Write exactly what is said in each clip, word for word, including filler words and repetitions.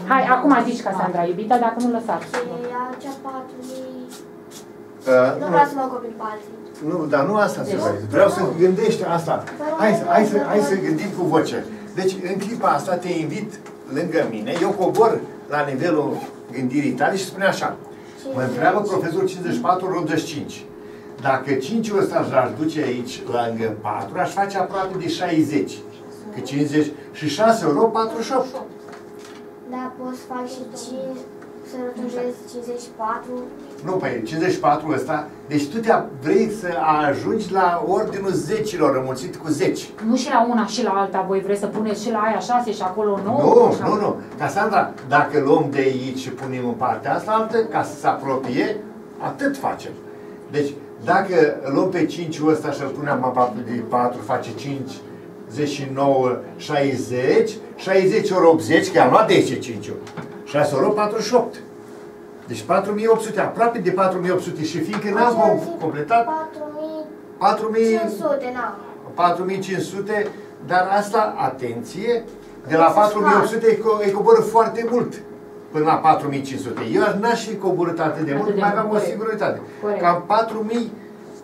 Hai, acum zici, Casandra, iubita, dacă nu lăsați. Cea patru mii... Uh, nu vreau să mă copil pe alții. Nu, dar nu asta se face. Vreau să gândești asta. Hai, hai, să, hai să gândim cu voce. Deci, în clipa asta te invit lângă mine, eu cobor la nivelul gândirii tale și spune așa. Mă întreabă profesorul cincizeci și patru ori optzeci și cinci. Dacă cinci ăsta l-aș duce aici lângă patru, aș face aproape de șaizeci. Că cincizeci și șase ori patruzeci și opt. Da, pot să fac și cinci, să rotunjez cincizeci și patru. Nu, păi cincizeci și patru ăsta, deci tu te vrei să ajungi la ordinul zecilor, înmulțit cu zece. Nu și la una și la alta, voi vreți să puneți și la aia șase și acolo nouă? Nu, nu, nu. Casandra, dacă luăm de aici și punem în partea asta altă, ca să se apropie, atât facem. Deci, dacă luăm pe cinci ăsta și îl punem aproape de patru, face cincizeci și nouă, șaizeci, șaizeci ori optzeci, că am luat de aici cinci ori. șase ori patruzeci și opt. Deci patru mii opt sute, aproape de patru mii opt sute și fiindcă n-am completat patru mii cinci sute, patru mii cinci sute, dar asta, atenție, de la patru mii opt sute îi coboră foarte mult până la patru mii cinci sute. Eu n-aș fi coborât atât de mult, mai aveam o singurătate. Cam patru mii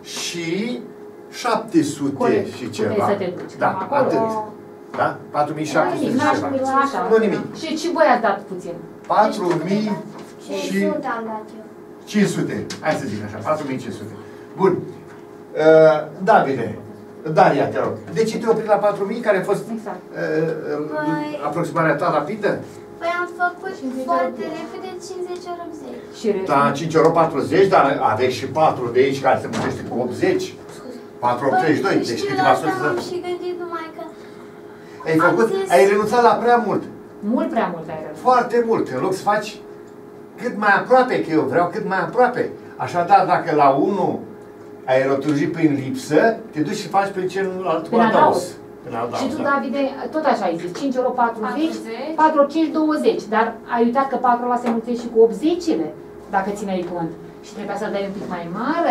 șapte sute și ceva. Da, atât. Da? patru mii șapte sute și ceva. Nu nimic. Și și voi ați dat puțin. patru mii și cinci sute. Hai să zic așa, patru mii cinci sute. Bun. Uh, Davide, Daria, te rog. De ce te opri la patru mii, care a fost exact. uh, uh, aproximarea ta rapidă? Păi am făcut foarte repede cincizeci ori optzeci. Da, cinci ori patruzeci, dar aveți și patru de aici care se mulțește cu optzeci. patru ori optzeci și doi. Deci câteva sute. Am și gândit numai că... Ai făcut, ai renunțat la prea mult. Mult prea mult ai renunțat. Foarte mult. În loc să faci cât mai aproape, că eu vreau cât mai aproape. Așadar, dacă la unu ai rotunjit prin lipsă, te duci și faci pe celălalt cu adaos. Și tu, Davide, tot așa ai zis, cinci ori patruzeci, patru ori cinci, douăzeci, dar ai uitat că patru ăla se mulțește și cu optzecile, dacă țineai cont. Și trebuia să dai un pic mai mare.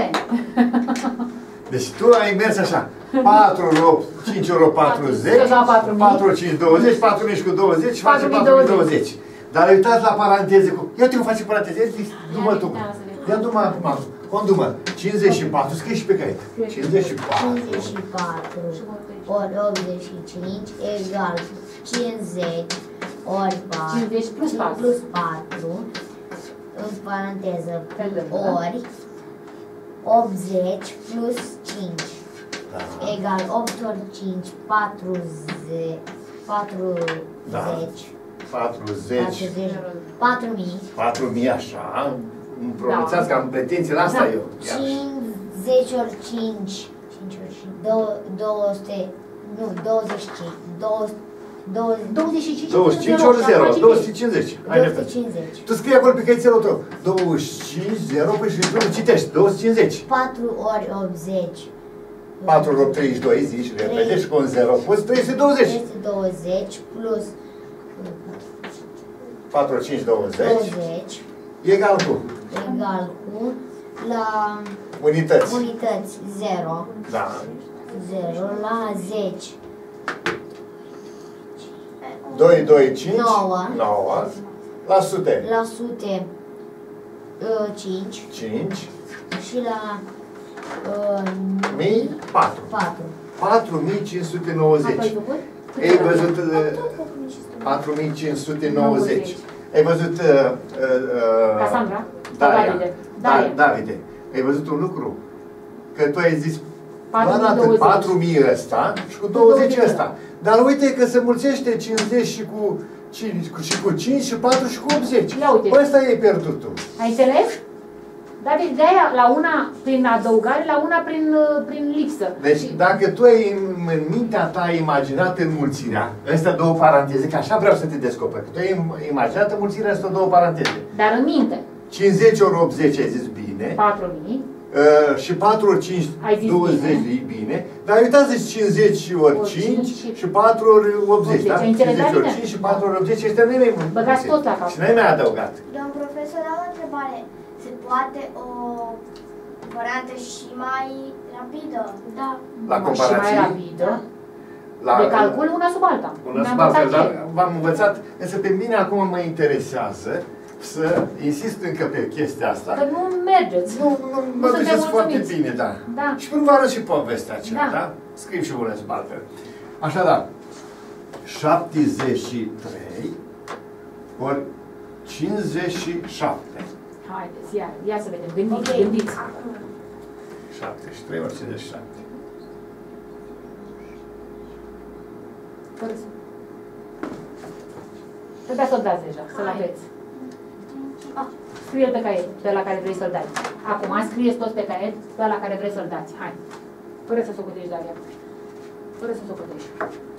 Deci tu ai mers așa, patru ori opt, cinci ori patruzeci, patru ori cinci, douăzeci, patru mii cu douăzeci, face patru mii douăzeci. Dar ai uitat la paranteze cu... Ia te-o face paranteze, du-mă tu. Ia du-mă acum, condu-mă. cincizeci și patru, scrie și pe caiet. cincizeci și patru. cincizeci și patru ori optzeci și cinci egal cincizeci ori patru. cincizeci plus patru. Plus patru. În paranteză, ori optzeci plus cinci. Da. Egal opt ori cinci, patruzeci. patruzeci. Da. patruzeci. patru mii. patru mii așa. Îmi pronunțați, că am pretenții la asta eu. cincizeci ori cinci. cinci ori cinci. două sute. Nu, douăzeci și cinci. douăzeci și cinci douăzeci și cinci ori zero. două sute cincizeci. două sute cincizeci. Tu scrie acolo pe căițelul tău. douăzeci și cinci, zero, păi și tu citești. două sute cincizeci. patru ori optzeci. patru ori treizeci și doi, zici, repede și cu un zero. Poți trei sute douăzeci. trei sute douăzeci plus patru ori cinci, douăzeci. douăzeci. Egal cu? Egal cu la unități. Unități zero. Da. zero la zece. doi, doi, cinci. nouă. nouă. La sute. La sute cinci. cinci. Și la uh, mii patru. patru. patru mii cinci sute nouăzeci. Ai văzut patru mii cinci sute nouăzeci. Ai văzut uh, uh, Casandra? Daria. Davide. Da, Davide. Ai văzut un lucru? Că tu ai zis patru mii ăsta și cu douăzeci ăsta. Dar uite că se mulțește cincizeci și cu cinci, și cu cinci și patru și cu optzeci. Păi ăsta e pierdut tu. Ai înțeles? David, de-aia, la una prin adăugare, la una prin, prin lipsă. Deci, dacă tu ai în, în mintea ta imaginat înmulțirea, astea două paranteze, că așa vreau să te descoperi, că tu ai imaginat înmulțirea astea două paranteze. Dar în minte. cincizeci ori optzeci ai zis bine. patru mii. Uh, și patru ori cinci, douăzeci bine. bine. Dar uitați-ți cincizeci ori cinci și patru ori optzeci, da? cincizeci ori cinci și patru ori optzeci, ăștia nu e mai mult. Băgați tot la cap. Și n-ai mai adăugat. Domn profesor, am o întrebare. Se poate o variantă și mai rapidă? Da. La comparații? Și mai rapidă? La, de calcul, una sub alta. Una sub alta, dar v-am învățat, însă pe mine acum mă interesează să insist încă pe chestia asta. Că nu mergeți. Nu, nu, mă duceți foarte bine, da. Da. Și până vă arăt și povestea aceea, da? Da? Scriu și una sub altfel. Așadar, șaptezeci și trei ori cincizeci și șapte. Haideți, ia, ia să vedem. Gândiți, Ok. gândiți. șaptezeci și trei ori cincizeci și șapte. Fără să... Trebuia să-l dați deja, să-l aveți. Scrie-l pe caiet, pe la care vrei să-l dai. Acum, scrieți tot pe caiet, pe la care vrei să-l dați. Hai. Fără să socotești, Daria. Fără să socotești.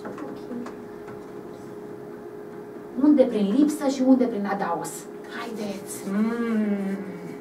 Unde prin lipsă și unde prin adaos. Haideți! Mm.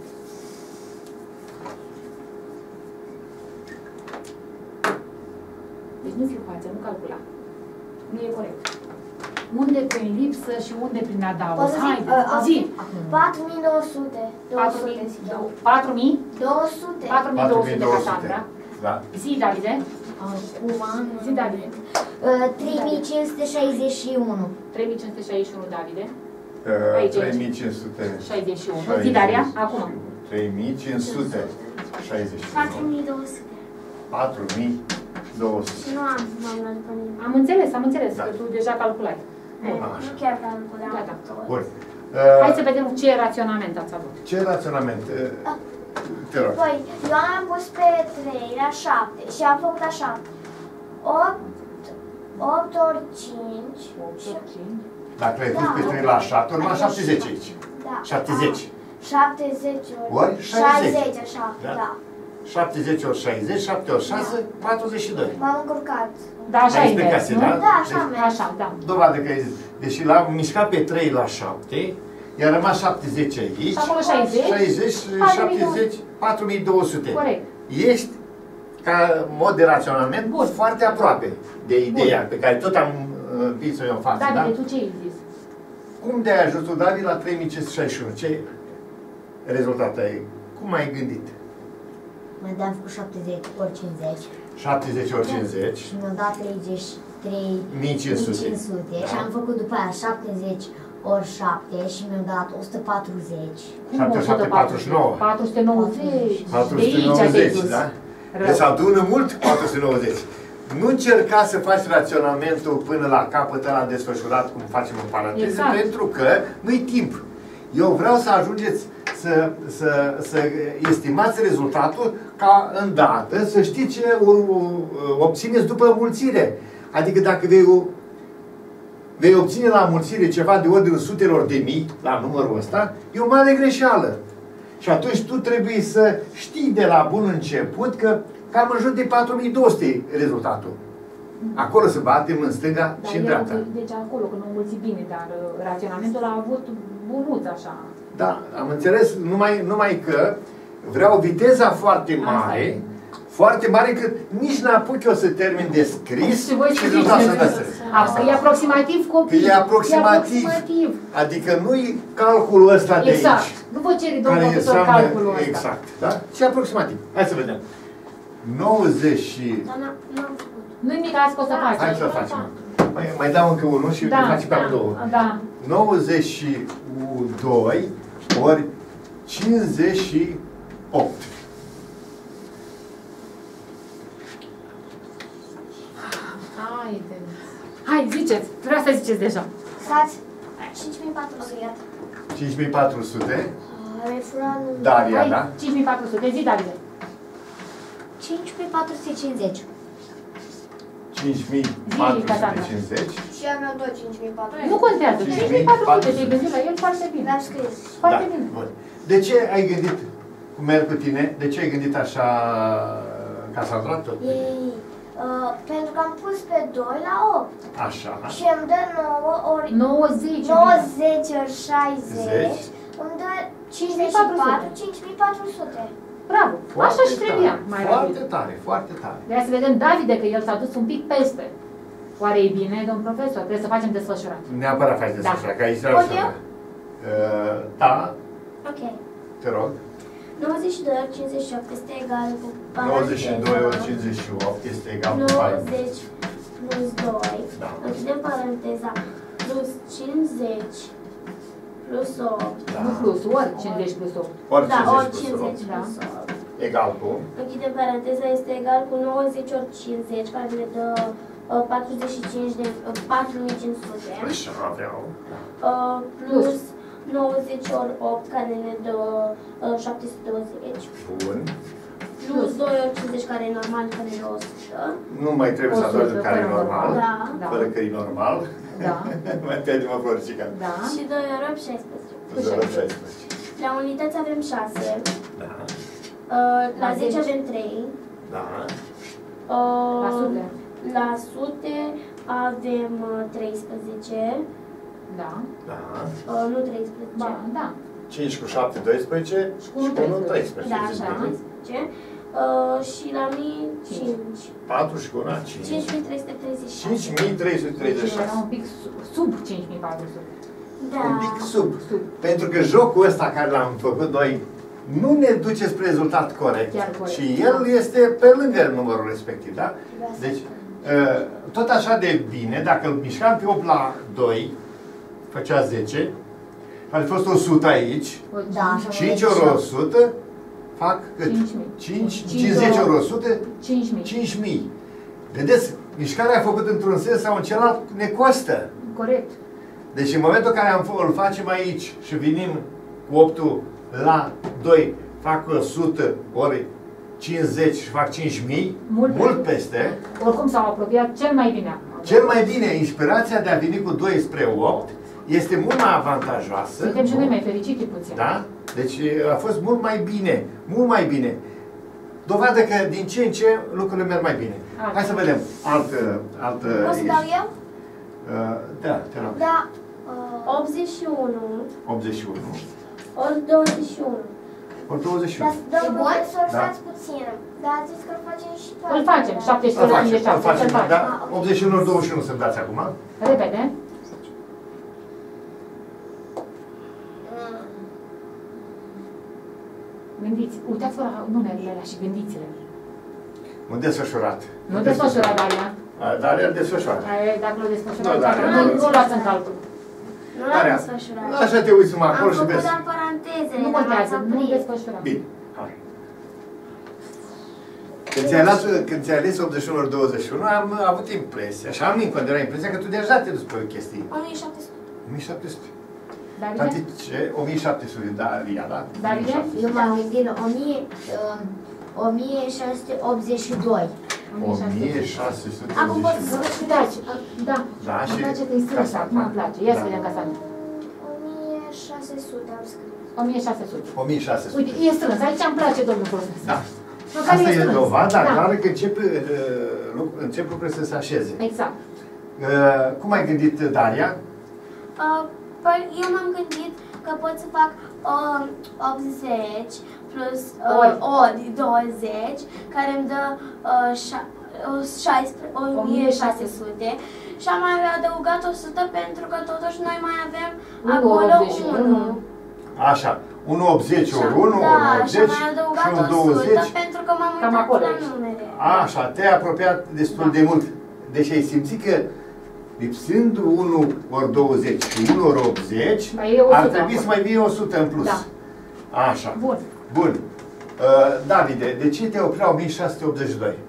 Deci nu fiu față, nu calcula. Nu e corect. Unde prin lipsă și unde prin adaos. Poți să zic, Haideți, uh, zi! patru mii două sute. două sute. patru mii? două sute. patru mii două sute, Cassandra. Da. Zi, Davide. Acum, Zi, Davide. uh, trei mii cinci sute șaizeci și unu. trei mii cinci sute șaizeci și unu, Davide. Uh, Aici, trei mii cinci sute șaizeci și unu. Zi, Daria, acum. trei mii cinci sute șaizeci și unu. patru mii două sute. patru mii două sute. Și nu am v-am după nimeni. Am înțeles, am înțeles, Da. că tu deja calculai. Nu chiar calculam. Gata. Bun. Hai Uh, să vedem ce raționament ați avut. ce raționament? Uh, te rog. Păi, eu am pus pe trei la șapte și am făcut așa. opt ori cinci. Dacă ai pus Da. pe trei la șapte, urma șaptezeci aici. Da. șaptezeci. șaptezeci ori. Ori șaizeci. șaizeci, așa, Da. da. șaptezeci ori șaizeci, șapte ori șase, patruzeci și doi. M-am încurcat. Da, așa Ai e explicat, mers, nu? da? Da, așa Deci- merge. Așa, da. Dovadă că ai zis. Deși l-am mișcat pe trei la șapte, i-a rămas șaptezeci aici. Și acolo șaizeci. șaizeci, șaptezeci, patru mii două sute. Corect. Ești, ca mod de raționament, Bun. foarte aproape de ideea pe care tot am împins-o eu în față. Da? Davide, tu ce ai zis? Cum de-ai ajuns tu, David, la trei mii cinci sute șaizeci și unu? Ce rezultat ai? Cum ai gândit? Mai am făcut șaptezeci ori cincizeci șaptezeci ori cincizeci, și mi-au dat treizeci și trei mii cinci sute. și am făcut după aia șaptezeci ori șapte și mi-au dat o sută patruzeci. șapte sute patruzeci și nouă. patru sute nouăzeci. patru De sute aici te-ai nouăzeci, dus. da? Rău. Deci adună mult patru sute nouăzeci. Nu încerca să faci raționamentul până la capăt ăla desfășurat cum facem în paranteză, Exact. pentru că nu-i timp. Eu vreau să ajungeți să, să, să estimați rezultatul ca îndată să știți ce obțineți după mulțire. Adică dacă vei, vei obține la mulțire ceva de ordinul sutelor de mii, la numărul ăsta, e o mare greșeală. Și atunci tu trebuie să știi de la bun început că cam în jur de patru mii două sute rezultatul. Acolo să batem în stânga Dar și în el, dreapta. deci acolo, că nu mulți bine, dar uh, raționamentul a avut bunuț așa. Da, am înțeles, numai, numai că vreau viteza foarte mare, foarte mare, că nici n-apuc eu să termin de scris Și voi și știți vreau să ce- dați. Asta e aproximativ copii. Că e aproximativ. E aproximativ. Adică nu-i calculul ăsta de Exact. aici. Nu vă cere, domnul Care profesor, înseamnă, calculul ăsta. exact, da? Și aproximativ. Hai să vedem. nouăzeci și... Dar n-am n-am făcut. Nu-i nimic, azi poți să faci. Hai să facem. Mai, mai dau încă unul și Da, da, facem pe da, amândouă. da. nouăzeci și doi ori cincizeci și opt. Haide. Hai, ziceți. Vreau să ziceți deja. Stați. cinci mii patru sute. cinci mii patru sute. Refranul. Daria, Hai, da? cinci mii patru sute. Zi, Davide. cinci mii patru sute cincizeci. cinci mii patru sute cincizeci. Și am eu tot cinci mii patru sute. Nu contează. cinci mii patru sute. Te-ai gândit la el foarte bine. L-am scris. Foarte Da, bine. bun. De ce ai gândit, cum merg cu tine, de ce ai gândit așa, Cassandra, tot? Ei, uh, pentru că am pus pe doi la opt. Așa. Și îmi dă nouă ori nouăzeci. nouăzeci ori șaizeci. zece. Îmi dă cinci mii cincizeci și patru patru, sute. cinci mii patru sute. Bravo. Așa și trebuia. tare, Mai Foarte rapid. tare, foarte tare. De să vedem Davide că el s-a dus un pic peste. Oare e bine, domn profesor? Trebuie să facem desfășurat. Neapărat faci Da. desfășurat, că aici Pot trebuie eu? să... Uh, Da, Ok. te rog. nouăzeci și doi ori cincizeci și opt este egal cu nouăzeci și doi ori cincizeci și opt este egal cu nouăzeci, plus doi, Da. închidem paranteza, plus cincizeci plus opt. Da. Nu plus, ori cincizeci plus opt. Ori Da, ori cincizeci plus cincizeci Da. plus opt. opt. Egal cu? Închidem paranteza, este egal cu nouăzeci ori cincizeci, care ne dă uh, patruzeci și cinci de uh, patru mii cinci sute. Așa aveau. Uh, plus nouăzeci ori opt, care ne dă uh, șapte sute douăzeci. Bun. Plus doi ori cincizeci, care e normal, care e o sută. Nu mai trebuie să o sută, adaugi care e fără normal. Da. Da. Fără că e normal. Da. Mai pierde-mă floricica. Da. Și doi ori opt, șaisprezece. zero șaisprezece. La unități avem șase. Da. Uh, la La zece zece. avem trei. Da. Uh, La sute. La sute avem uh, treisprezece. Da. Da. Uh, nu treisprezece. Ba, da. cinci cu șapte, doisprezece și cu unu, treisprezece. Da, așa, treisprezece. Uh, și la mii, cinci. patru și cu una, cinci. cinci mii trei sute treizeci și șase. cinci mii trei sute treizeci și Deci era șase. un pic su- sub cinci mii patru sute. Da. Un pic sub. Sub. Pentru că jocul ăsta care l-am făcut noi nu ne duce spre rezultat corect. Chiar corect. Și el este pe lângă numărul respectiv, da? Deci, uh, tot așa de bine, dacă îl mișcam pe opt la doi, făcea zece, ar fi fost o sută aici, Da. cinci ori o sută, fac cât? cinci mii. cinci, cinci cincizeci ori o sută, cinci mii. cinci mii. Vedeți, mișcarea făcută într-un sens sau în celălalt ne costă. Corect. Deci în momentul în care am, îl facem aici și venim cu optul la doi, fac o sută ori cincizeci și fac cinci mii, Mult mult peste. peste. Oricum s-au apropiat cel mai bine acum. Cel mai bine, inspirația de a veni cu doi spre opt este mult mai avantajoasă. Suntem și noi mai fericiti puțin. Da? Deci a fost mult mai bine, mult mai bine. Dovadă că din ce în ce lucrurile merg mai bine. Altă. Hai să vedem altă... altă Poți să dau eu? Uh, da, te rog. Da. Uh, optzeci și unu optzeci și unu. ori douăzeci și unu. Ori douăzeci și unu. Dar, E domnul bun? profesor, Da. stați puțin. Dar ați zis că îl facem și pe Îl facem, șaptesprezece Îl facem, de îl șapte, facem, să-l facem. da? optzeci și unu ori douăzeci și unu să-mi dați acum. Repede. Gândiți, uitați-vă la numerele alea și gândiți-le. Un desfășurat. Nu desfășura, Daria. A, Dar el desfășoară. Aia, dacă l-o desfășura, Nu, Daria, nu, nu. nu luați în calcul. Nu Daria, l-am desfășurat. Așa te uiți numai acolo Am și făcut vezi. doar parantezele. Nu dar contează, m-ați nu oprit. desfășura. Bine, hai. Când ți-ai ales, când ți-ai ales optzeci și unu ori douăzeci și unu, am avut impresia, și am încă era impresia că tu deja te duci pe chestii. o mie șapte sute. o mie șapte sute. Daria? Tati, ce? o mie șapte sute, Daria, da? Daria? Eu m-am gândit la o mie, um, o mie șase sute optzeci și doi. o mie șase sute. Acum poți să vă Uitați, da, Da, îmi și place că e strâns, Casandra. acum îmi place. Ia să Da. vedem Casandra. o mie șase sute am scris. o mie șase sute. o mie șase sute. Uite, e strâns, aici îmi place domnul profesor. Da. Măcar Asta e strâns. dovada Da. clară că încep, uh, lucru- încep lucrurile să se așeze. Exact. Uh, Cum ai gândit, Daria? Uh, păi eu m-am gândit că pot să fac uh, optzeci plus uh, Ori. ori douăzeci, care îmi dă uh, șa- uh, șaisprezece o mie șase sute și am mai adăugat o sută pentru că totuși noi mai avem unu acolo optzeci și unu. unu. Așa, unu optzeci ori unu, Da, unu și am optzeci mai și adăugat unu o sută douăzeci. pentru că m-am Cam uitat acolo la ești. numere. Așa, te-ai apropiat destul de mult. Deci ai simțit că lipsând unu ori douăzeci și unu ori optzeci, Mai e o sută ar trebui acolo. să mai fie o sută în plus. Da. Așa. Bun. Bun. Uh, Davide, de ce te oprea o mie șase sute optzeci și doi?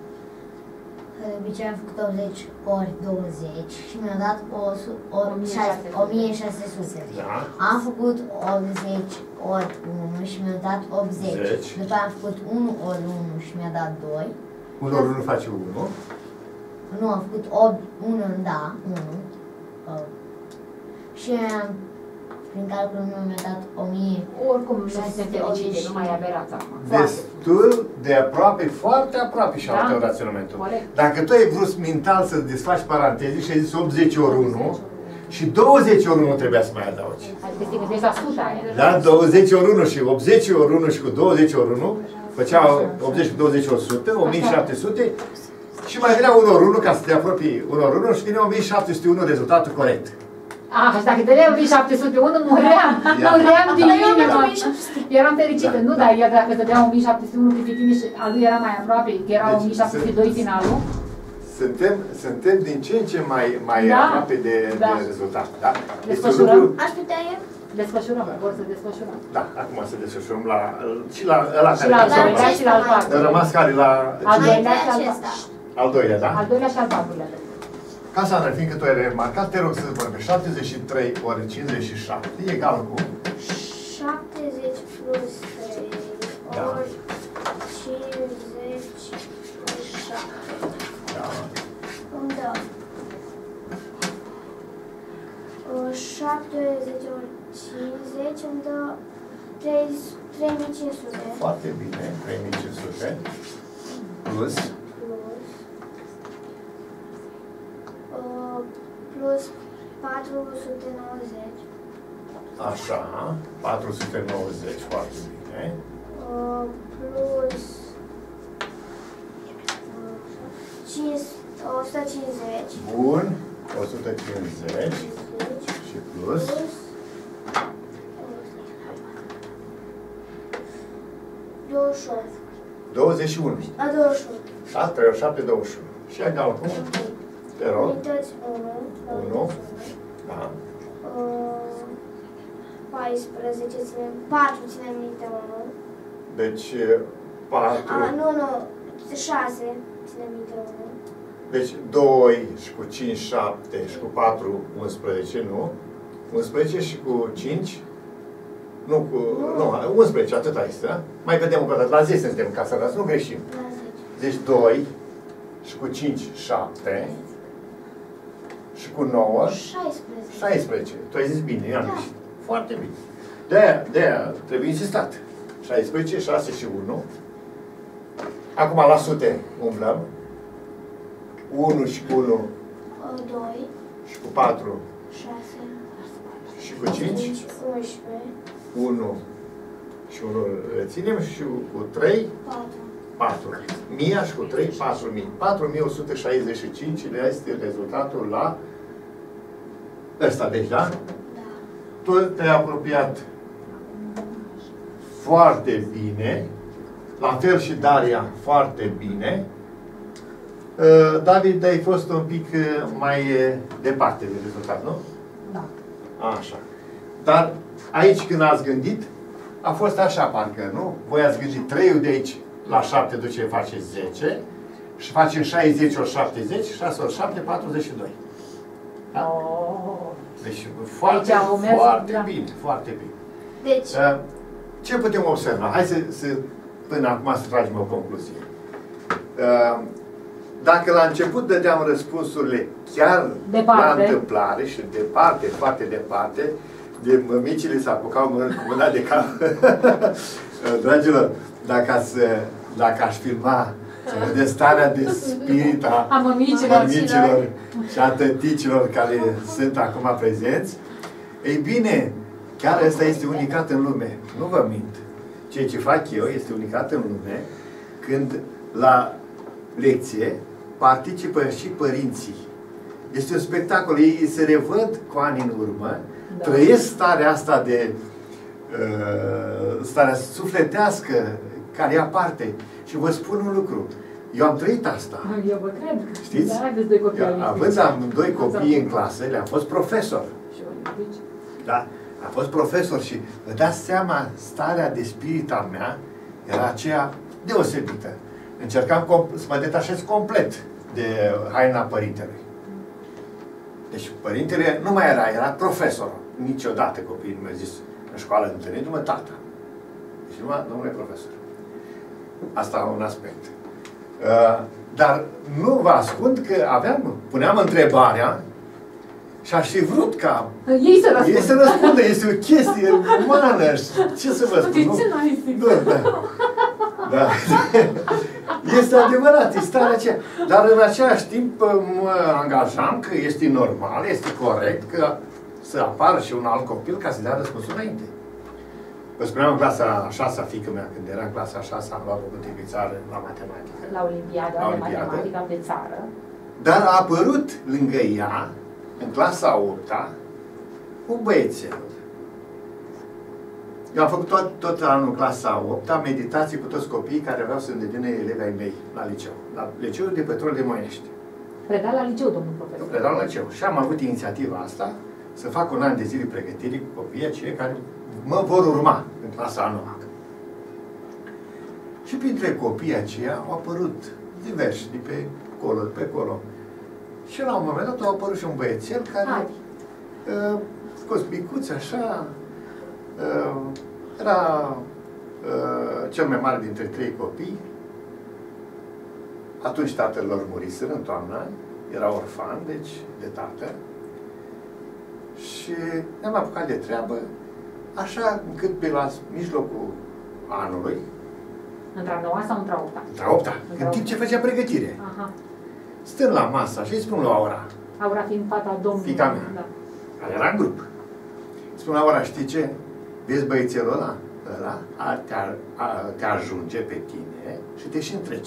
De obicei am făcut optzeci ori douăzeci și mi-a dat o, su- o, o mie șase- șase sute. o mie șase sute. Da. Am făcut optzeci ori unu și mi-a dat optzeci. zece. După aia am făcut unu ori unu și mi-a dat doi. unu ori unu face unu. Nu, am făcut unu, da, unu. Uh, și am, prin calculul meu mi-a dat o mie. Oricum, nu suntem fericite, nu mai aberați acum. Destul de aproape, foarte aproape și Da. altă raționamentul. Corect. Dacă tu ai vrut mental să desfaci paranteze și ai zis optzeci ori unu și douăzeci ori unu trebuia să mai adaugi. Adică să te gândești la suta aia. Da? douăzeci ori unu și optzeci ori unu și cu douăzeci ori unu făcea optzeci cu douăzeci o sută, o mie șapte sute și mai venea unu ori unu ca să te apropii unu ori unu și vine o mie șapte sute unu rezultatul corect. Ah, și dacă dădeai o mie șapte sute unu, muream, Ia. muream din Dar eu am inimă. o mie șapte sute. Eram fericită, Da. nu, dar ea dacă dădea o mie șapte sute unu pe tine și al lui era mai aproape, că era Deci, o mie șapte sute doi finalul. suntem, suntem din ce în ce mai, mai Da. aproape de, Da. de rezultat. Da? Este un Desfășurăm? lucru- Aș putea eu? Desfășurăm, vor să desfășurăm. Da, acum să desfășurăm la, și la ăla Și care la al La doilea acesta și la al mai- a patrulea. rămas care la Al cine? doilea și al acesta. patrulea. Al doilea, da? Al doilea și al patrulea. Casandra, fiindcă tu ai remarcat, te rog să vorbești. șaptezeci și trei ori cincizeci și șapte e egal cu șaptezeci plus trei Da. ori cincizeci plus șapte. da, Îmi dă uh, șaptezeci ori cincizeci îmi dă trei mii cinci sute foarte bine, trei mii cinci sute plus plus uh, plus patru sute nouăzeci așa, patru sute nouăzeci, foarte bine. uh, plus uh, cinci- o sută cincizeci Bun, o sută cincizeci și plus douăzeci și opt. douăzeci și unu. A, douăzeci și opt. Da? trei ori șapte, douăzeci și unu. Și egal cu, te rog, Unități unu. unu. Da. Uh, paisprezece ținem, patru ținem minte unu. Deci A, patru. nu, nu, șase ținem minte unu. Deci doi și cu cinci, șapte și cu patru, unsprezece, nu? unsprezece și cu cinci, nu, cu, nu, unsprezece, atâta este, da? Mai vedem o dată, la zece suntem ca să nu greșim. La zece. Deci doi și cu cinci, șapte și cu nouă, șaisprezece. șaisprezece. Tu ai zis bine, eu am Da. greșit. Foarte bine. De-aia, de-aia trebuie insistat. șaisprezece, șase și unu. Acum la sute umblăm. unu și cu unu Uh, doi, și cu patru șase, și cu cinci. unsprezece, unu și unu reținem și cu trei, patru. patru. Mia și cu trei, patru mii. patru mii o sută șaizeci și cinci este rezultatul la ăsta, deci, da? Da. Tu te-ai apropiat foarte bine, la fel și Daria foarte bine. Uh, David, ai fost un pic uh, mai uh, departe de rezultat, nu? Da. Așa. Dar aici când ați gândit, a fost așa parcă, nu? Voi ați gândit trei de aici la șapte duce face zece și facem șaizeci ori șaptezeci, șase ori șapte, patruzeci și doi. Da? Oh. Deci foarte, Aici au mers, foarte da. bine, foarte bine. Deci, Uh, Ce putem observa? Hai să, să până acum să tragem o concluzie. Uh, Dacă la început dădeam răspunsurile chiar Departe. la întâmplare și departe, foarte departe, de mămicile se apucau mână cu mâna de cap. Dragilor, dacă, ați, dacă aș filma de starea de spirit a A mămicilor. mămicilor și a tăticilor care sunt acum prezenți, ei bine, chiar ăsta este unicat în lume. Nu vă mint. Ceea ce fac eu este unicat în lume când la lecție participă și părinții. Este un spectacol. Ei se revăd cu ani în urmă, da. Trăiesc starea asta de uh, starea sufletească care ia parte. Și vă spun un lucru. Eu am trăit asta. Eu vă cred. Știți? Da, aveți doi copii. Eu, având amândoi copii în clasă, le-am fost profesor. Și olimpici. Da? Am fost profesor și vă dați seama, starea de spirit a mea era aceea deosebită. Încercam să mă detașez complet de haina părintelui. Deci părintele nu mai era, era profesor. Niciodată copiii nu mi-au zis în școală, întâlnindu-mă tata. Deci numai domnule profesor. Asta un aspect. Uh, dar nu vă ascund că aveam, puneam întrebarea și aș fi vrut ca Ei să răspundă. ei să răspundă, este o chestie umană. Ce să vă spun? De Nu? ce n-ai zis? Da, da. Da. Este adevărat, e starea aceea. Dar în același timp mă angajam că este normal, este corect că să apară și un alt copil ca să dea răspunsul înainte. Vă spuneam în clasa a șasea, fiică mea, când era în clasa a șasea, am luat o de țară la matematică. La Olimpiada La de Olimpiadă. Matematică de țară. Dar a apărut lângă ea, în clasa a opta, un băiețel. Eu am făcut tot, tot anul clasa a opta meditații cu toți copiii care vreau să devină elevi ai mei la liceu. La liceul de Petrol de Moiești. Preda la liceu, domnul Eu profesor. predau la liceu. Și am avut inițiativa asta să fac un an de zile pregătire cu copiii aceia care mă vor urma în clasa a noua. Și printre copiii aceia au apărut diversi, de pe acolo, de pe acolo. Și la un moment dat a apărut și un băiețel care, uh, scos bicuț, așa, uh, era uh, cel mai mare dintre trei copii. Atunci tatăl lor muriseră în toamnă, era orfan, deci de tată. Și ne-am apucat de treabă, așa încât pe la mijlocul anului, Între a noua sau între a opta? între a opta, în timp ce făcea pregătire, Aha. stând la masă și îi spun lui Aura, Aura fiind fata domnului. Fiica mea. Da. care era în grup, spun Aura, știi ce? Vezi băiețelul ăla? Ăla ar te, ar, ar, te ajunge pe tine și te și întrece.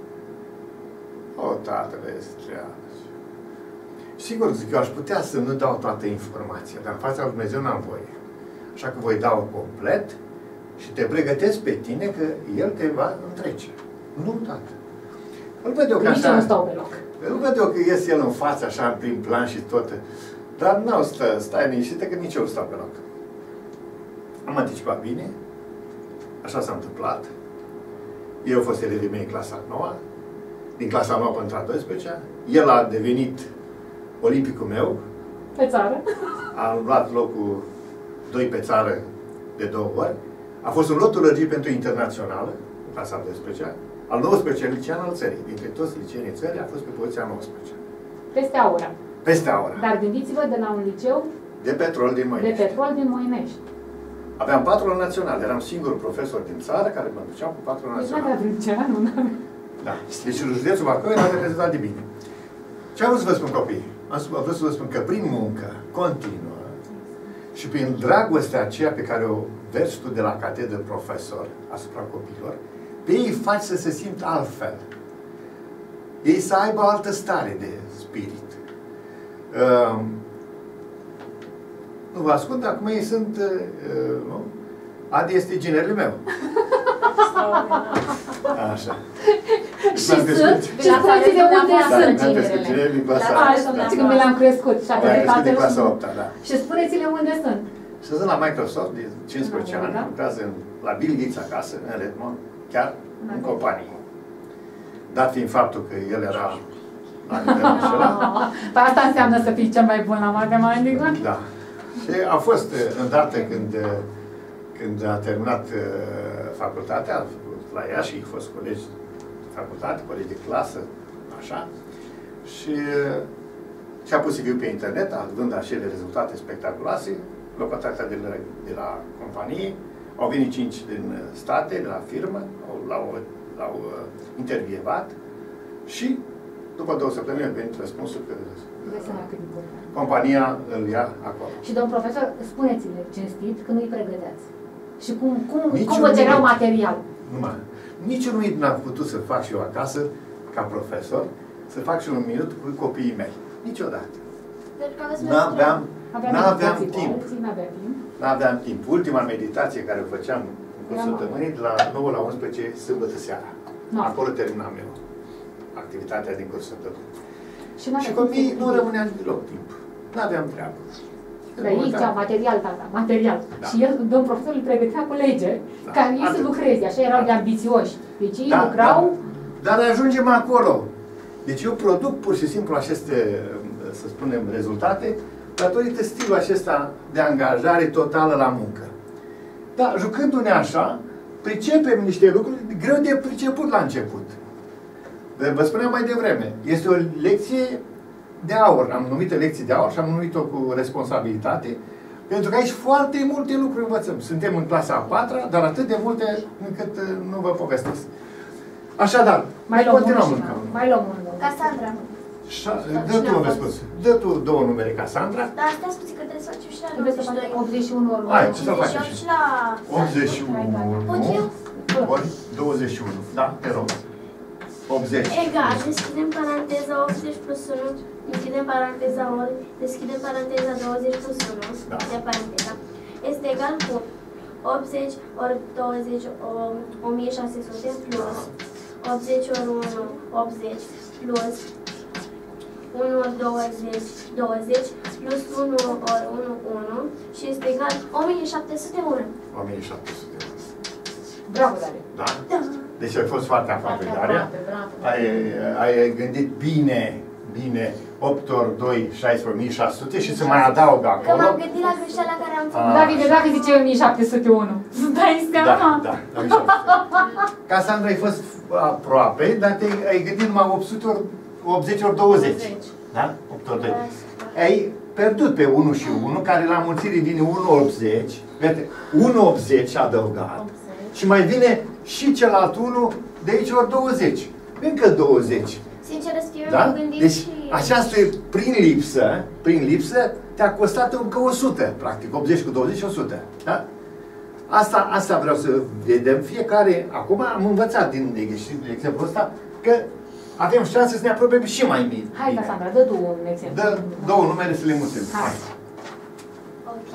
O, tată, vezi treaba. Sigur, zic, eu aș putea să nu dau toată informația, dar în fața lui Dumnezeu n-am voie. Așa că voi dau complet și te pregătesc pe tine că El te va întrece. Nu, tată. Îl văd eu că Nici așa... nu stau pe loc. Îl văd eu că ies El în față, așa, în prim plan și tot. Dar n-au stă, stai liniștită că nici eu nu stau pe loc. Am anticipat bine. Așa s-a întâmplat. Eu au fost elevii mei în clasa a noua. Din clasa a noua până a douăsprezecea. El a devenit olimpicul meu. Pe țară. Am luat locul doi pe țară de două ori. A fost un lotul lărgit pentru internațională, în clasa a douăsprezecea. Al nouăsprezecelea licean al țării. Dintre toți liceenii țării a fost pe poziția a nouăsprezecea. Peste Aura. Peste Aura. Dar gândiți-vă de la un liceu De petrol din de Moinești. petrol din Moinești. Aveam patrul național. Eram singurul profesor din țară care mă duceam cu patrul Deci național. n-avea Vrânceanu, n-avea. Da. Deci în județul Bacău era reprezentat de bine. Ce am vrut să vă spun, copii? Am vrut să vă spun că prin muncă continuă și prin dragostea aceea pe care o versi tu de la catedră profesor asupra copiilor, pe ei faci să se simtă altfel. Ei să aibă o altă stare de spirit. Uh, nu vă ascund, acum ei sunt... Uh, nu? Adi este ginerele meu. Așa. Și sunt, și spuneți-ne unde sunt ginerele. Din clasa Așa, că mi le-am crescut și atât de din tatăl clasa și... opta, da. Și spuneți-ne unde sunt. Și sunt la Microsoft de cincisprezece ani, Da. lucrează în- la Bill Gates acasă, în Redmond, chiar Da. în companie. Dat fiind faptul că el era la nivelul acela, Păi asta înseamnă să fii cel mai bun la matematică? da. Și a fost uh, îndată când, uh, când a terminat uh, facultatea, a făcut la ea și a fost colegi de facultate, colegi de clasă, așa, și uh, și-a pus C V-ul pe internet, având acele rezultate spectaculoase, l-au contactat de la, de la companie, au venit cinci din uh, state, de la firmă, au- l-au, l-au uh, intervievat și după două săptămâni a venit răspunsul că Dă seama cât de important. compania îl ia acolo. Și domn profesor, spuneți-le cinstit că nu-i pregăteați. Și cum, cum, Nici cum vă un cereau minut. material? Numai. Nici un minut n-am putut să fac și eu acasă, ca profesor, să fac și un minut cu copiii mei. Niciodată. Deci că aveți N-aveam, Aveam n-aveam meditații cu timp. alții, n-avea timp. N-aveam timp. Ultima meditație care o făceam în cursul Era săptămânii, de la nouă la unsprezece, sâmbătă seara. Nu. Acolo terminam eu activitatea din cursul săptămânii. Și, n-avea Și timp copiii să- nu rămâneam deloc timp. N-aveam treabă. Aici, material, tata, material. Da. Și el, domn profesor, îl pregătea cu lege, Da. ca ei să Atât. lucreze, așa erau de Da. ambițioși. Deci ei Da, lucrau, da. Dar ajungem acolo. Deci eu produc pur și simplu aceste, să spunem, rezultate datorită stilul acesta de angajare totală la muncă. Da, jucându-ne așa, pricepem niște lucruri greu de priceput la început. Vă spuneam mai devreme, este o lecție de aur, am numit-o lecție de aur și am numit-o cu responsabilitate, pentru că aici foarte multe lucruri învățăm. Suntem în clasa a patra, dar atât de multe încât uh, nu vă povestesc. Așadar, mai luăm continuăm unul și încă. mai- mai luăm unul. Cassandra. Șa- Dă tu un răspuns. Dă tu două numere, Cassandra. Dar stai puțin că trebuie să facem și la Trebuie să nouăzeci și facem doi. optzeci și unu ori. Hai, ce să facem? cincizeci și opt și la... optzeci și Pot eu? unu ori douăzeci și unu. Da, te rog. optzeci. Egal, deschidem paranteza optzeci plus unu, deschidem paranteza ori, deschidem paranteza douăzeci plus unu, Da. de paranteza, este egal cu optzeci ori douăzeci, o- o mie șase sute plus optzeci ori unu, optzeci plus unu ori douăzeci, douăzeci, plus unu ori unu, unu și este egal o mie șapte sute unu. o mie șapte sute unu. Bravo, Daria. Da? Da. Deci ai fost foarte aproape, Foarte Daria. aproape, bravo. Ai, ai gândit bine, bine, opt ori doi, șaisprezece, o mie șase sute și se mai adaugă Că acolo. m-am gândit la greșeala care am făcut. Davide, dacă zice o mie șapte sute unu, îți dai seama? Da, da, o mie șapte sute. Casandra, ai fost aproape, dar te ai gândit numai opt sute ori optzeci ori douăzeci. Da? opt ori doi. Ai pierdut pe unu și unu, care la mulțire vine unu virgulă optzeci. Vede, unu virgulă optzeci adăugat. Și mai vine și celălalt unu de aici ori douăzeci. Încă douăzeci. Sincer să fiu, Da? m-am gândit Deci și... aceasta prin lipsă, prin lipsă, te-a costat încă o sută, practic, optzeci cu douăzeci, o sută. Da? Asta, asta vreau să vedem. Fiecare, acum am învățat din exemplul ăsta, că avem șanse să ne apropiem și mai bine. Hai, Casandra, dă tu un exemplu. Dă două numere să le mulțim. Hai. Ok.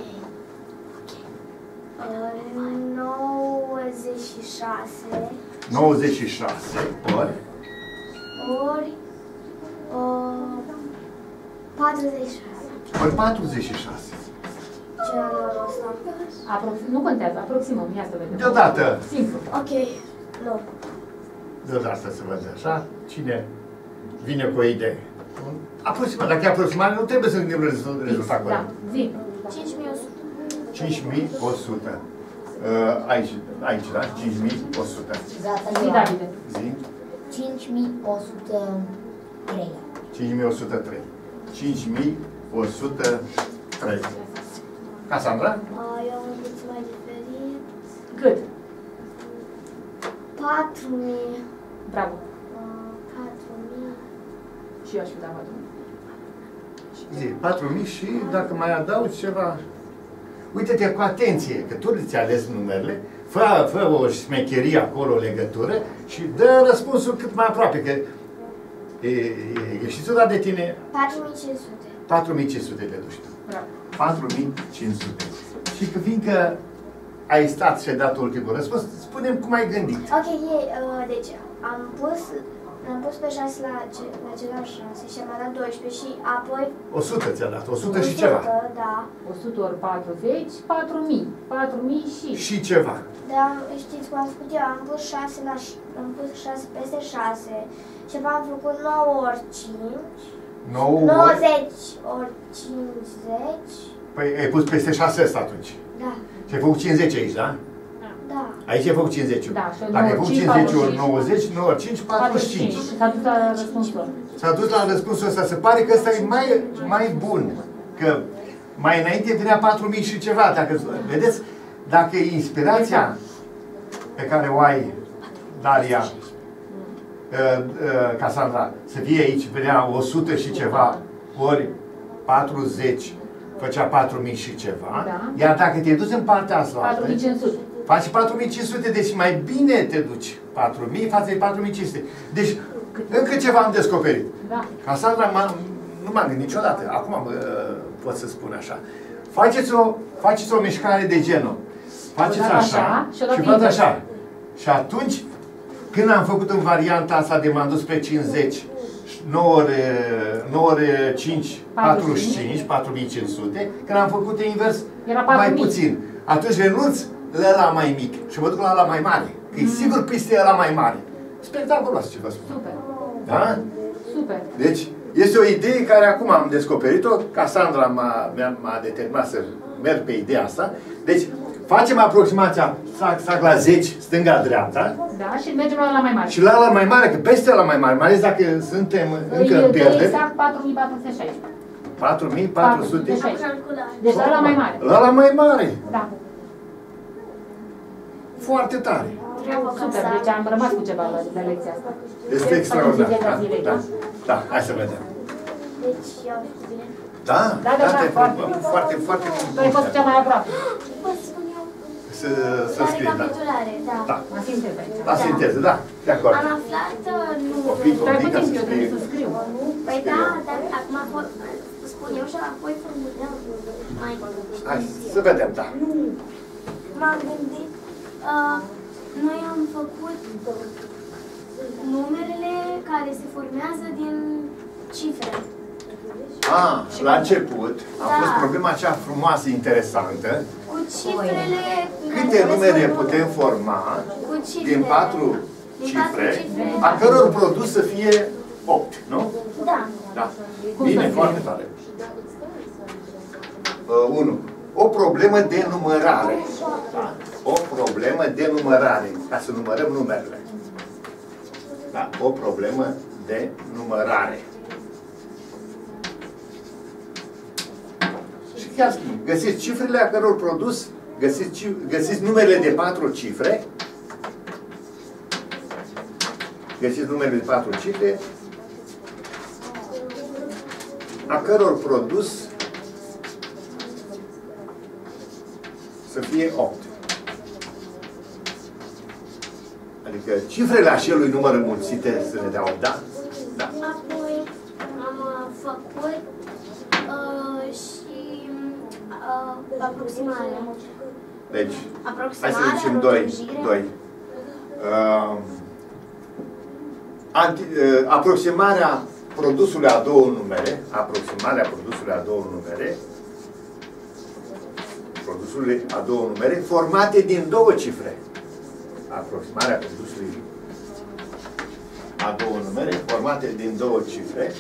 Uh, nouăzeci și șase nouăzeci și șase ori ori uh, patruzeci și șase. ori patruzeci și șase. Ce numărul ăsta? Aproxim, nu contează, aproximăm, ia să vedem. Deodată. Simplu. Ok. Nu. Deodată să văd așa. Cine vine cu o idee? Aproximat. Dacă e aproximat, nu trebuie să gândim rezultatul. Da, zi. cinci mii o sută. cinci mii o sută. Uh, aici, aici, da? cinci mii o sută. Gata, Zi, Ioan. Davide. Zi? cinci mii o sută trei. cinci mii o sută trei. cinci mii o sută trei. Casandra? Uh, eu am gândit mai diferit. Cât? patru mii. Bravo. Uh, patru mii. Și eu aș fi dat patru mii. Zi, patru mii și dacă mai adaugi ceva... Uite-te cu atenție, că tu ți-ai ales numerele, fă, fă o șmecherie acolo, o legătură și dă răspunsul cât mai aproape, că e, e, ești tu dat de tine patru mii cinci sute. patru mii cinci sute de duci tu. Bravo. patru mii cinci sute. Și că fiindcă ai stat și ai dat ultimul răspuns, spune-mi cum ai gândit. Ok, e, uh, deci am pus, am pus pe șase la, ce, la celălalt șase și am dat doisprezece și apoi... o sută ți-a dat, o sută și ceva. Da. o sută ori patruzeci, patru mii. patru mii și... Și ceva. Dar știți cum am făcut eu? Am pus șase la am pus șase peste șase și am făcut nouă ori cinci. nouă ori... nouăzeci ori cincizeci. Păi ai pus peste șase ăsta atunci. Da. Și ai făcut cincizeci aici, da? Da. Aici ai făcut cincizeci. Da, și Dacă ai făcut cincizeci ori patruzeci și cinci, nouăzeci, nouă ori cinci, patruzeci și cinci. S-a dus la răspunsul. S-a dus la răspunsul ăsta. Se pare că ăsta e mai, mai bun. Că mai înainte venea patru mii și ceva. Dacă, vedeți? Dacă e inspirația pe care o ai, Daria, uh, uh, Casandra, să fie aici, venea o sută și ceva, ori patruzeci, făcea patru mii și ceva. Da. Iar dacă te duci în partea asta, patru mii cinci sute. faci patru mii cinci sute, deci mai bine te duci patru mii față de patru mii cinci sute. Deci, încă ceva am descoperit. Da. Casandra nu m-am gândit niciodată, acum uh, pot să spun așa. Faceți o, faceți o mișcare de genul. Faceți O dat așa, așa și o dat și faceți invers. așa. Și atunci, când am făcut în varianta asta de m-am dus pe cincizeci, nouă ori, nouă ori cinci, patruzeci și cinci, patru mii cinci sute, când am făcut invers, Era patru mai mii. puțin. Atunci renunț la ăla mai mic și mă duc la ăla mai mare. Că e sigur peste ăla mai mare. Spectaculos ce vă spun. Super. Da? Super. Deci, este o idee care acum am descoperit-o. Casandra m-a determinat să merg pe ideea asta. Deci, facem aproximația sac la zece, stânga-dreapta. Da, și mergem la ăla mai mare. Și la ăla mai mare, că peste ăla mai mare, mai ales dacă suntem încă în Îi dă pierdere, exact patru mii patru sute șaisprezece. patru mii patru sute. Am deci la ăla mai mare. La ăla mai mare. Da. Foarte tare. Super, deci am rămas cu ceva la, la lecția asta. Este extraordinar. Facem Da, zilei, da, da, hai să vedem. Deci eu am făcut bine. Da, Da, da, da, te- foarte. foarte, foarte Tu ai fost cea mai aproape. Pot să spun eu? Să, să La scrii, da. recapitulare, da. Da. Mă simt aici. La sinteză, da, de acord. Am aflat uh, Un pic, numele. un Stai pic, ca puțin, să că eu trebuie scrie. să scriu. Păi da, dar acum pot, spun eu și apoi formulăm mai Hai să vedem, da. M-am gândit, uh, noi am făcut numerele care se formează din cifre. A, la început a Da. fost problema aceea frumoasă, interesantă. Cu cifrele... Câte numere putem forma Cu cifrele. din patru Din cifre, patru cifre. a căror produs să fie opt, nu? Da. Da. Cum Bine, să fie? foarte tare. Uh, unu. O problemă de numărare. Da? O problemă de numărare, ca să numărăm numerele. Da? O problemă de numărare. Și chiar spun, găsiți cifrele a căror produs, găsiți, găsiți numerele de patru cifre, găsiți numerele de patru cifre, a căror produs să fie opt. Adică cifrele acelui număr înmulțite să ne dea opt, da? Da. Apoi am uh, făcut uh, și uh, aproximarea. Deci, hai Aproximarea, să zicem doi. rotunjirea. doi. Uh, anti, uh, aproximarea produsului a două numere, aproximarea produsului a două numere, produsului a două numere, formate din două cifre. Aproximarea produsului a două numere, formate din două cifre,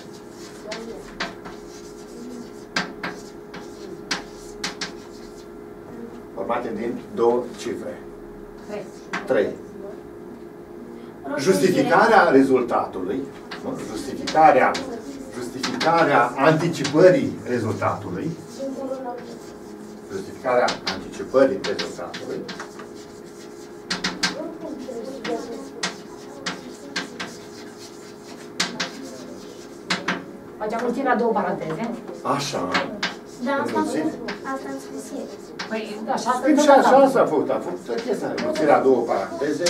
formate din două cifre. trei. Justificarea rezultatului, nu? Justificarea, justificarea anticipării rezultatului, justificarea anticipării rezultatului, Facem mulțirea două paranteze. așa, Da, asta am Înmulțit? spus. Asta am spus eu. Păi, așa Scrim și așa s-a făcut, a făcut chestia, mulțirea două paranteze,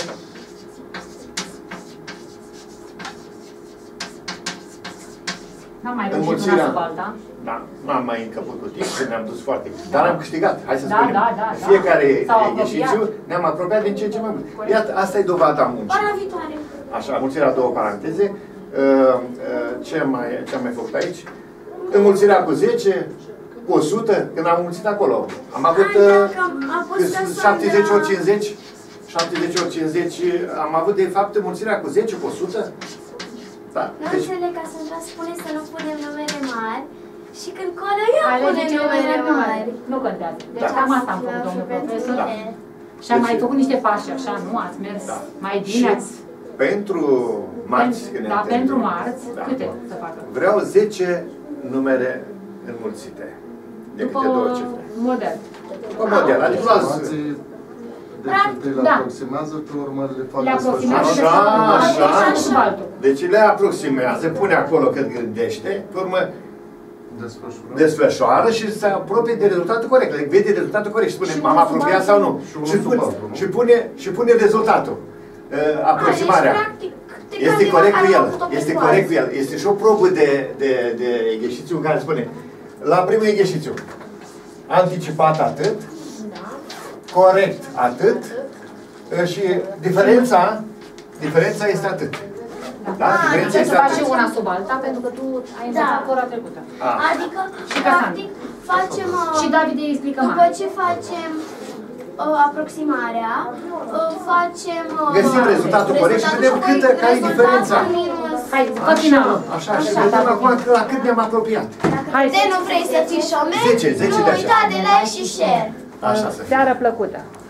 N-am mai reușit Înmulțirea. una sub alta. da, n-am mai încăput cu timp, că ne-am dus foarte bine. Dar am câștigat, hai să Da, spunem. da, da, da. Fiecare S-au exercițiu apropiat. ne-am apropiat din ce în ce mai mult. Corect. Iată, asta e dovada muncii. Para viitoare. Așa, înmulțirea două paranteze. Uh, uh, Ce am mai, ce am mai făcut aici? Înmulțirea cu zece, cu o sută, când am înmulțit acolo. Am avut Hai, uh, dacă a pus cât- Cassandra- șaptezeci ori cincizeci. șaptezeci ori cincizeci. Am avut, de fapt, înmulțirea cu zece, cu o sută. Da? Nu Deci, înțeleg, ca să vrea spune să nu punem numere mari și când coadă ea Alege pune cele numere mai mari. mari. Nu contează. Deci Da. cam asta am făcut, domnul profesor. Da. Și am Deci- mai făcut niște pași, așa, nu? Ați mers Da. mai și bine. ați- pentru marți, Pentru- când ne Da, întâlnim, pentru marți, da, câte să facă? vreau zece numere înmulțite. De După câte două cifre. model. După model, adică luați... Deci întâi le Da. aproximează, pe urmă le fac Le aproximează de Așa, fapt, așa. unul sub altul. Deci le aproximează, pune acolo cât gândește, pe urmă desfășurăm. desfășoară și se apropie de rezultatul corect. Adică vede rezultatul corect și spune, Și m-am unul sub apropiat altul. sau nu. Și unul Și sub pune, altul, nu? și pune, și pune rezultatul. Uh, aproximarea. A, deci, practic, te Este gândim corect cu care el. am făcut-o Este pentru corect cu azi. el. Este și o probă de, de, de exercițiu care spune la primul exercițiu anticipat atât, corect atât și diferența diferența este atât. Da? Ah, Diferența Trebuie este să faci atât. una sub alta, pentru că tu ai învățat Da. ora trecută. A. Adică, Și practic, facem... uh, Și David îi explică După mai. ce facem uh, aproximarea, uh, facem... uh, Găsim rezultatul corect și vedem apoi câtă- care e rezultatul diferența. minus. Hai, fă finalul. Așa, și vedem acum la cât ne-am apropiat. Hai, De nu vrei să fii șomer? zece, zece nu de așa. uita de like și share. Așa să fie. seară plăcută.